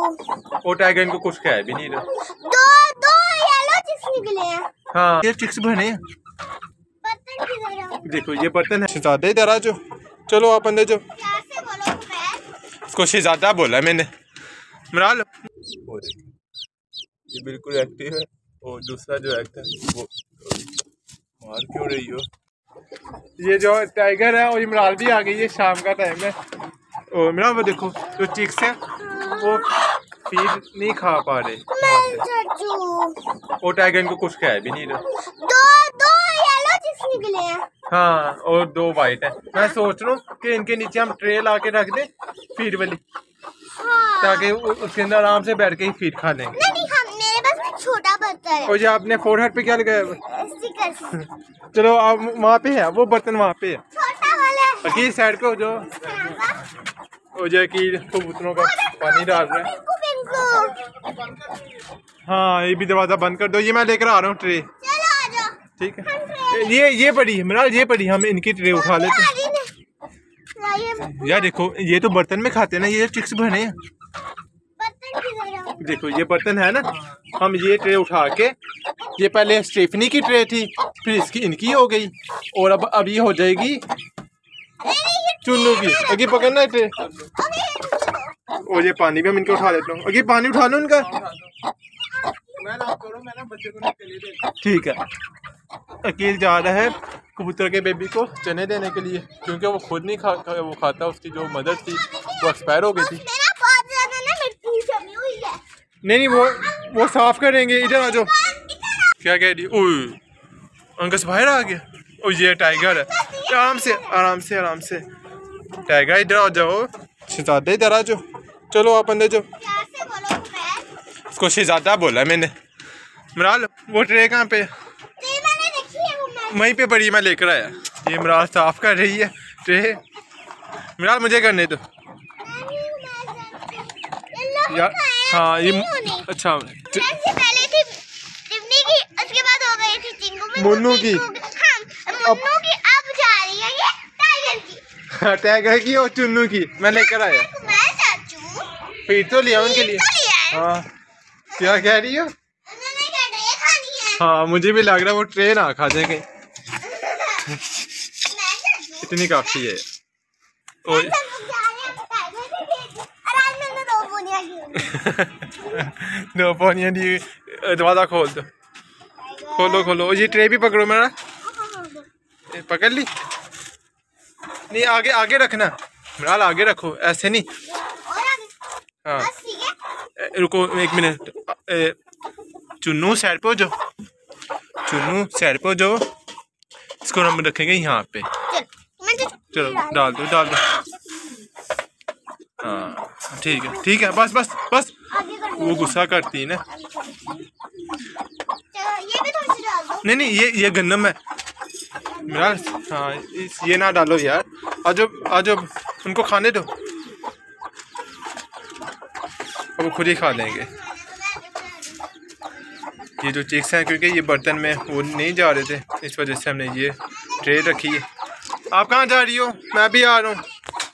वो टाइगर इनको कुछ खाया भी नहीं रहा। दो येलो चिक्स निकले हैं। हाँ ये चिक्स बने हैं। देखो ये बर्तन है। शहजादा इधर आ जाओ, चलो आप अंदर जाओ। इसको शहजादा बोला मैंने, मरा लो। ये बिल्कुल एक्टिव है और दूसरा जो एक्ट है वो मार क्यों रही हो। ये जो टाइगर है और इमरान भी आ गई है, शाम का टाइम है। और इमरान वो देखो जो चिक्स है वो फीड नहीं खा पा रहे। वो टाइगर इनको कुछ खाया भी नहीं रहा। दो येलो चिक्स निकले हैं। हाँ और 2 वाइट है। मैं सोच रहा हूँ कि इनके नीचे हम ट्रे ला के रख दें फीड वाली, ताकि उसके अंदर आराम से बैठ के ही फीड खा लेंगे। नहीं मेरे पास छोटा बर्तन है। और ये आपने फोरहेड पे क्या लगाया? स्टिकर। चलो आप वहाँ पे है, वो बर्तन वहाँ पे है, छोटा वाला अकील साइड पे हो जो। और जो कि कबूतरों का पानी डाल रहा है। हाँ ये भी दरवाजा बंद कर दो। ये मैं लेकर आ रहा हूँ ट्रे। चलो आ जाओ। ठीक है ये पड़ी है मिराल, ये पड़ी, हम इनकी ट्रे उठा लेते हैं। यार देखो ये तो बर्तन में खाते हैं ना, ये चिक्स बने हैं। देखो ये बर्तन है ना, हम ये ट्रे उठा के, ये पहले स्टेफनी की ट्रे थी, फिर इसकी इनकी हो गई, और अब ये हो जाएगी चुन्नू की। अगे पकड़ना है ट्रे। और ये पानी भी हम इनके उठा लेता हूँ। अगे पानी उठा लो इनका। ठीक है। अकील जा रहा है कबूतर के बेबी को चने देने के लिए, क्योंकि वो खुद नहीं वो खाता, उसकी जो मदर थी वो एक्सपायर हो गई थी। नहीं वो साफ करेंगे। इधर आ जाओ। क्या कह रही? ओह अंकस बाहर आ गया। ओ ये टाइगर है। आराम से आराम से आराम से। टाइगर इधर आ जाओ। शहजादा इधर आ जाओ, चलो आप अंदर जाओ। इसको शहजादा बोला मैंने, मरा लो। वो ट्रे कहाँ पे? वहीं पे पड़ी, मैं लेकर आया। ये मराल साफ कर रही है ट्रे। मराल मुझे करने दो यार। हाँ ये अच्छा पहले थी टिफनी की, उसके बाद हो गई थी चिंगू में, मुन्नू की। मुन्नू की अब जा रही है ये टाइगर की। टाइगर की और चुन्नू की मैं लेकर आया। फिर तो लिया उनके लिए। हाँ क्या कह रही हो? हाँ मुझे भी लग रहा है वो ट्रे ना खा जाएंगे। इतनी काफी है। और दो पानियाँ दी। दरवाजा खोल दो, खोलो। ये ट्रे भी पकड़ो मेरा। पकड़ ली? नहीं आगे रखना मिराल, आगे रखो, ऐसे नहीं। हाँ रुको 1 मिनट। चुन्नू साइड पे हो जाओ, चुन्नू साइड पे हो जाओ। इसको हम रखेंगे यहाँ पे। चलो डाल दो। हाँ ठीक है बस। वो गुस्सा करती है ना। नहीं ये गन्नम है मेरा। हाँ ये ना डालो यार। आज उनको खाने दो, वो खुद ही खा लेंगे। ये जो चिक्स हैं, क्योंकि ये बर्तन में वो नहीं जा रहे थे, इस वजह से हमने ये ट्रे रखी है। आप कहाँ जा रही हो? मैं भी आ रहा हूँ।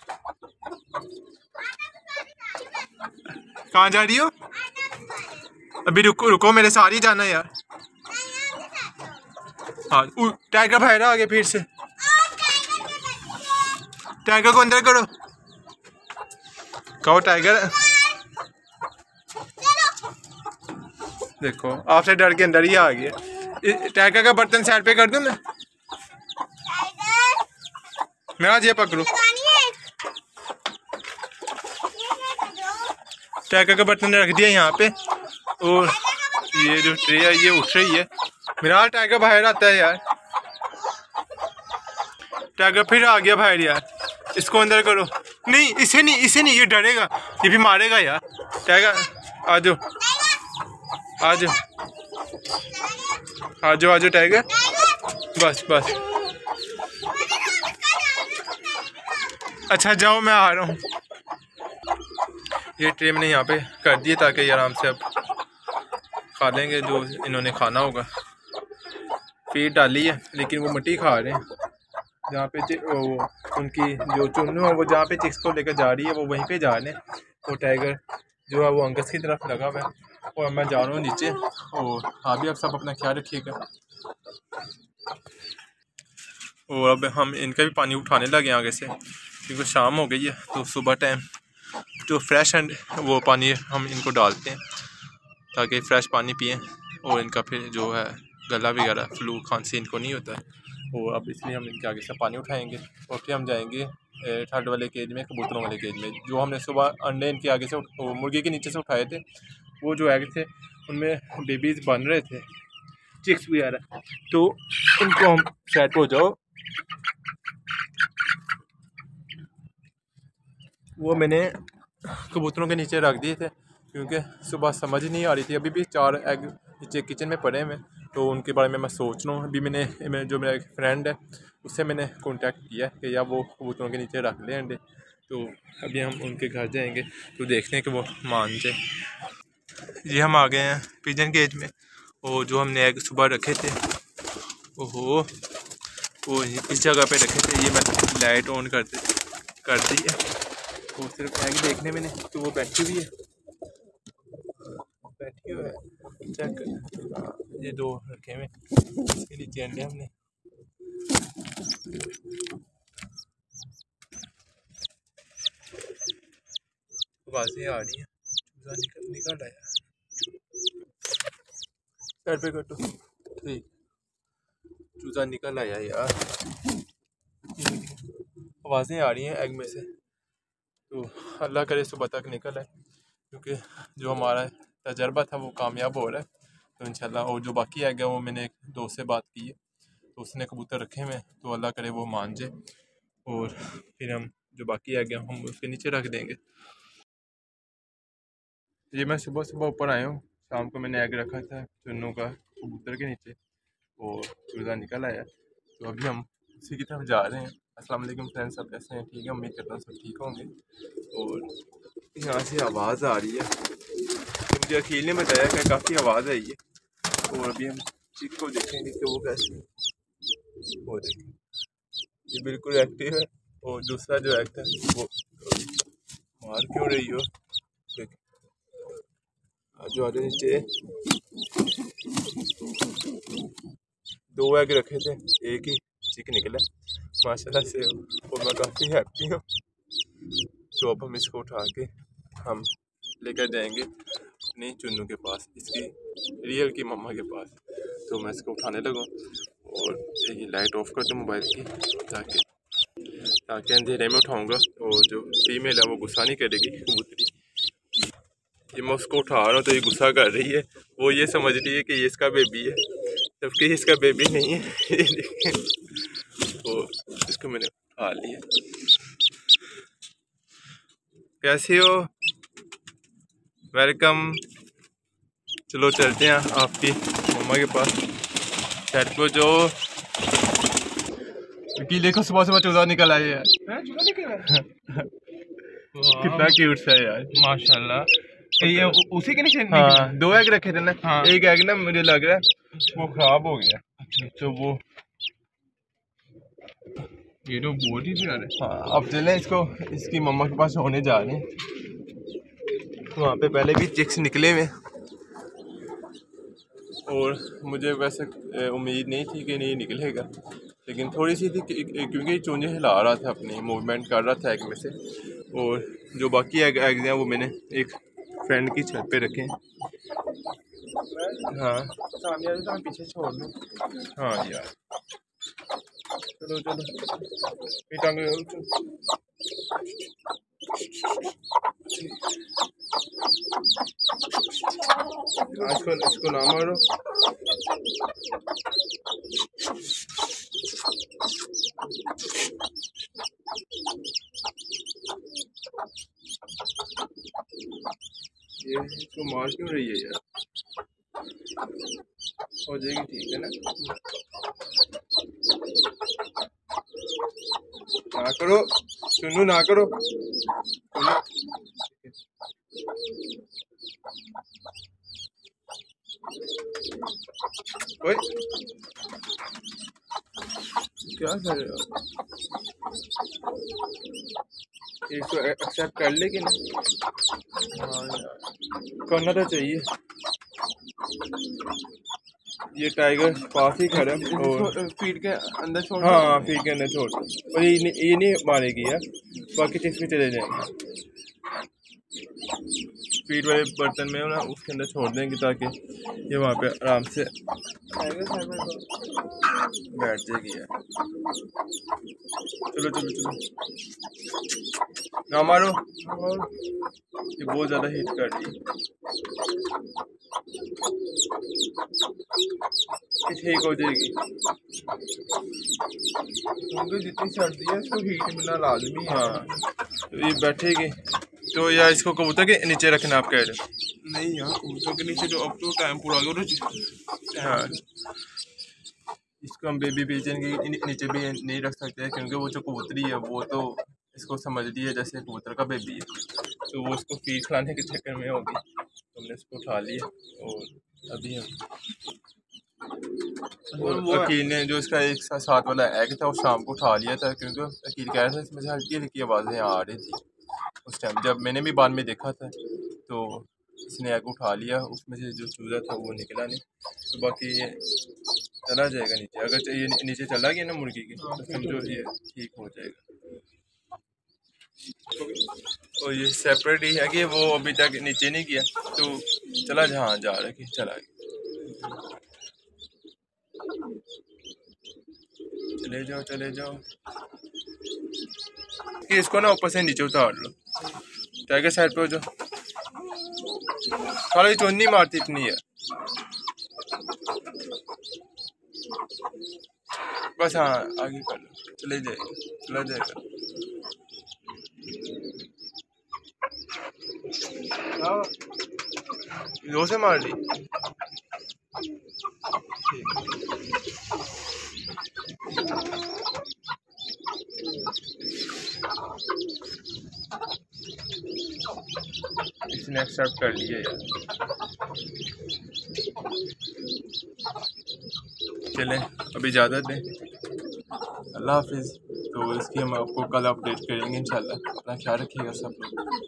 कहाँ जा रही हो? अभी रुको मेरे साथ ही जाना यार। हाँ टाइगर बाहर आ गए फिर से। टाइगर को अंदर करो, कहो टाइगर। देखो आपसे डर के अंदर ही आ गया। टाइगर का बर्तन साइड पे कर दूं मैं आज। ये पकड़ो, टाइगर का बर्तन रख दिया यहाँ पे। और ये जो ट्रे है ये उठ रही है। मेरा टाइगर बाहर आता है यार। टाइगर फिर आ गया बाहर यार। इसको अंदर करो। नहीं इसे नहीं, ये डरेगा, ये भी मारेगा यार। टाइगर आ जाओ टाइगर। बस अच्छा जाओ, मैं आ रहा हूँ। ये ट्रे मैंने यहाँ पे कर दिए ताकि आराम से अब खा लेंगे जो इन्होंने खाना होगा। फीड डाली है लेकिन वो मिट्टी खा रहे हैं। जहाँ पे उनकी जो चुन्नू है वो जहाँ पे चिक्स को लेकर जा रही है वो वहीं पे जा रहे हैं। वो टाइगर जो है वो अंगस की तरफ लगा हुआ है और मैं जा रहा हूँ नीचे। और आप भी आप सब अपना ख्याल रखिएगा। और अब हम इनका भी पानी उठाने लगे आगे से, क्योंकि शाम हो गई है। तो सुबह टाइम जो फ्रेश एंड वो पानी हम इनको डालते हैं ताकि फ़्रेश पानी पिएं और इनका फिर जो है गला वगैरह फ्लू खांसी इनको नहीं होता है। और अब इसलिए हम इनके आगे से पानी उठाएंगे और फिर हम जाएंगे ठंड वाले केज में, कबूतरों वाले केज में। जो हमने सुबह अंडे इनके आगे से मुर्गी के नीचे से उठाए थे, वो जो एग थे उनमें बेबीज़ बन रहे थे, चिक्स वगैरह। तो उनको हम सेट हो जाओ, वो मैंने कबूतरों के नीचे रख दिए थे क्योंकि सुबह समझ नहीं आ रही थी। अभी भी 4 एग नीचे किचन में पड़े हुए, तो उनके बारे में मैं सोच रहा हूँ। अभी मैंने जो मेरा एक फ्रेंड है उससे मैंने कांटेक्ट किया कि या वो कबूतरों के नीचे रख लें अंडे। तो अभी हम उनके घर जाएंगे तो देखते हैं कि वो मान जाए। ये हम आ गए हैं पिजन केज में, और जो हमने एग सुबह रखे थे ओहो वो इस जगह पे रखे थे। ये मैं लाइट ऑन कर दी है, वो सिर्फ एग देखने में नहीं, तो वो बैठी हुई है, बैठी हुई है। चेक ये 2 रखे हुए, इसके नीचे अंडे हमने। आवाज़ें आ रही हैं, चूज़ा निकल आया। साइड पे कटो, ठीक, चूज़ा निकल आया यार। आवाज़ें आ रही हैं एग में से, तो अल्लाह करे सुबह तक निकल आए, क्योंकि जो हमारा तजर्बा था वो कामयाब हो रहा है। तो इंशाल्लाह। और जो बाकी एग है वो मैंने एक दोस्त से बात की है, तो उसने कबूतर रखे हुए हैं, तो अल्लाह करे वो मान जाए और फिर हम जो बाकी एग हैं हम उसके नीचे रख देंगे। ये मैं सुबह सुबह ऊपर आया हूँ, शाम को मैंने एग रखा था चुन्नू का कबूतर के नीचे, और चूज़ा निकल आया। तो अभी हम उसी की तरफ जा रहे हैं। अस्सलाम वालेकुम फ्रेंड्स, सब कैसे हैं? ठीक है, उम्मीद करता हूँ सब ठीक होंगे। और यहाँ से आवाज़ आ रही है, तो मुझे अखिल ने बताया कि काफ़ी आवाज़ आई है। और अभी हम चिक को देखेंगे कि वो कैसे वो देखें। ये बिल्कुल एक्टिव है, और दूसरा जो एक्ट है वो मार क्यों रही हो। देखें जो आगे नीचे 2 एग रखे थे, एक ही चिक निकला माशाल्लाह से, और मैं काफ़ी हैप्पी हूँ। तो अब हम इसको उठा के हम लेकर जाएंगे अपनी चुन्नू के पास, इसकी रियल की मम्मा के पास। तो मैं इसको उठाने लगूँ, और ये लाइट ऑफ कर दूँ मोबाइल की, ताकि अंधेरे में उठाऊँगा और जो फीमेल है वो गुस्सा नहीं करेगी कबूतरी। ये मैं उसको उठा रहा हूँ तो ये गुस्सा कर रही है, वो ये समझ रही है कि ये इसका बेबी है, जबकि इसका बेबी नहीं है। ये देखें, तो इसको मैंने उठा लिया। कैसे हो? वेलकम। चलो चलते हैं आपकी मम्मा के पास, सेट को जो कि देखो सुबह सुबह चूज़ा निकल आया यार। कितना क्यूट सा है यार, माशाल्लाह। ये उसी के नीचे? हाँ, 2 एग रखे थे ना। हाँ। एक एग ना मुझे लग रहा है वो खराब हो गया। अच्छा, तो वो ये तो बहुत ही प्यारा है। हाँ, अब चलें इसको इसकी मम्मा के पास होने जा रहे हैं। तो वहाँ पे पहले भी चिक्स निकले हुए, और मुझे वैसे उम्मीद नहीं थी कि नहीं निकलेगा, लेकिन थोड़ी सी थी क्योंकि चूंजे हिला रहा था, अपनी मूवमेंट कर रहा था एग में से। और जो बाकी एग्स हैं वो मैंने एक फ्रेंड की छत पे रखे हैं। हाँ सामने तो पीछे छोड़ दो। हाँ यार, चलो इसको ना मारो। ये इसको मार क्यों रही है यार? हो जाएगी ठीक है ना? ना करो सुनू, ना करो। ओए क्या कर रहे हो? इसको एक्सेप्ट कर ले कि नहीं? हाँ यार, करना तो चाहिए। ये टाइगर पास ही खड़ा है और फीड के अंदर छोड़। हाँ फीड के अंदर छोड़, और ये नहीं मारेगी यार, बाकी चीज में चले जाएंगे। फीड वाले बर्तन में ना उसके अंदर छोड़ देंगे ताकि ये वहाँ पे आराम से बैठ जाएगी यार। चलो चलो चलो ना मारो, ये बहुत ज़्यादा हिट कर रही है। ये ठीक हो जाएगी क्योंकि जितनी सर्दी है इसको हीट मिलना लाजमी है। हाँ, तो ये बैठेगी तो या इसको कबूतर के नीचे रखना आप कह रहे हो? नहीं यार कबूतर के नीचे जो अब तो टाइम पूरा हो गया। हाँ, इसको हम बेबी पिजन के नीचे भी नहीं रख सकते क्योंकि वो जो कबूतरी है वो तो इसको समझ रही है जैसे कबूतर का बेबी है, तो वो उसको फीड खिलाने के चक्कर में होगी, तो हमने इसको उठा लिया। और अभी हम अकील ने जो इसका एक साथ वाला एग था वो शाम को उठा लिया था, क्योंकि अकील कह रहा था इसमें से हल्की हल्की आवाज़ें आ रही थी उस टाइम, जब मैंने भी बाद में देखा था तो इसने एग उठा लिया, उसमें से जो चूज़ा था वो निकला नहीं। तो बाकी ये चला जाएगा नीचे, अगर ये नीचे चला गया ना मुर्गी की तो समझो ये ठीक हो जाएगा। और ये सेपरेट ही है कि वो अभी तक नीचे नहीं गया, तो चला जहाँ जा रहा है चला गया। चले जाओ चले जाओ, कि इसको ना ऊपर से नीचे उतार लो, टाइगर साइड पे हो जाओ। सारी चोन नहीं मारती इतनी है, बस हाँ आगे कर लो, चले जाएगा चला जाएगा। जोर से मार ली। इसने एक्सेप्ट कर लिया यार। चलें अभी इजाज़त दें, अल्लाह हाफिज़। तो इसकी हम आपको कल अपडेट करेंगे इंशाल्लाह। अपना ख्याल रखिएगा सब लोग।